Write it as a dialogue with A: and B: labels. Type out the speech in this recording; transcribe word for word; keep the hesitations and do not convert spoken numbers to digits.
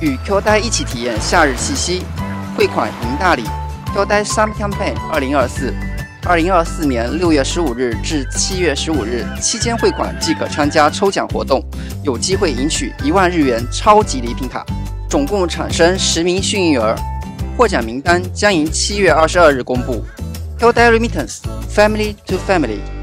A: 与 Q 呆一起体验夏日气息，汇款赢大礼 ！Q 呆 Summer Campaign 二零二四，二零二四年六月十五日至七月十五日期间汇款即可参加抽奖活动，有机会赢取一万日元超级礼品卡，总共产生十名幸运儿，获奖名单将于七月二十二日公布。Q 呆 Remittance Family to Family。